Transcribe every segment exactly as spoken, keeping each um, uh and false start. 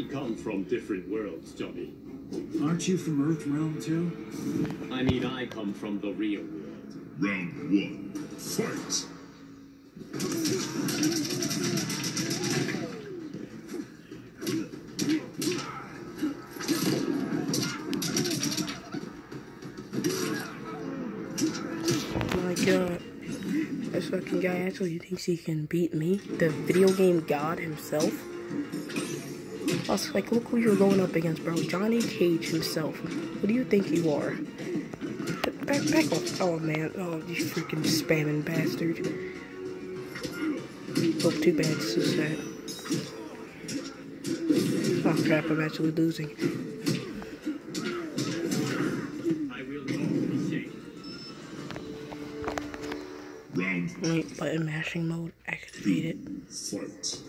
come from different worlds, Johnny. Aren't you from Earth Realm too? I mean, I come from the real world. Round one, fight! Oh my god. This fucking guy actually thinks he can beat me? The video game god himself? I was like, look who you're going up against, bro. Johnny Cage himself. Who do you think you are? Back, back off. Oh, man. Oh, you freaking spamming bastard. Oh, too bad. It's so sad. Oh, crap. I'm actually losing. I will not be shaken. Round Wait, button mashing mode activated. fight.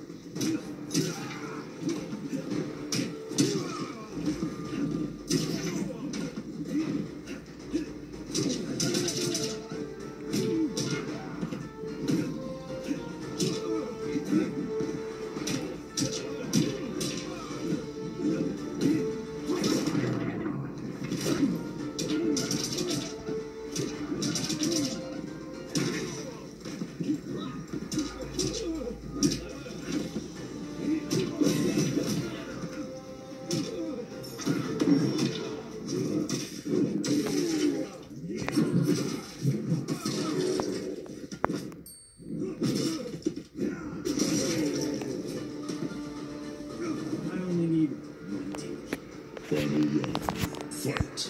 Final round, fight!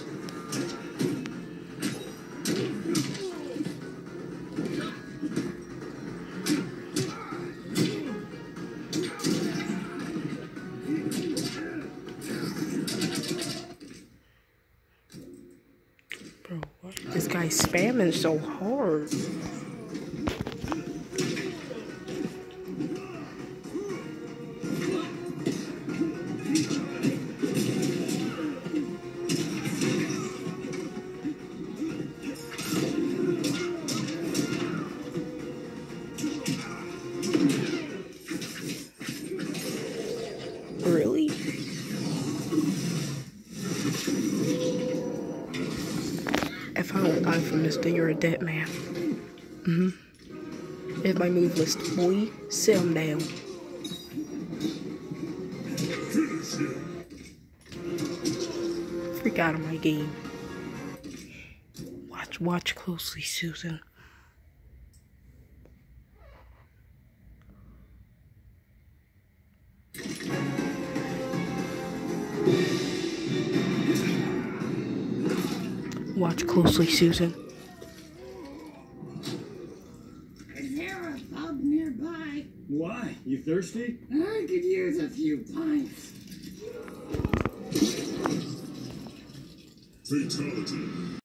Bro, what? This guy's spamming so hard. Really? If I don't die from this, then you're a dead man. Mm-hmm. Here's my move list, boy. Sit him down. Freak out of my game. Watch, watch closely, Susan. Watch closely, Susan. Is there a pub nearby? Why? You thirsty? I could use a few pints. Fatality.